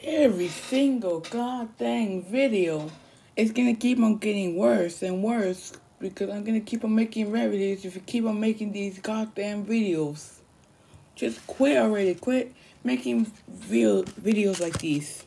every single goddamn video. It's gonna keep on getting worse and worse because I'm gonna keep on making revenues if you keep on making these goddamn videos. Just quit already. Quit making videos like these.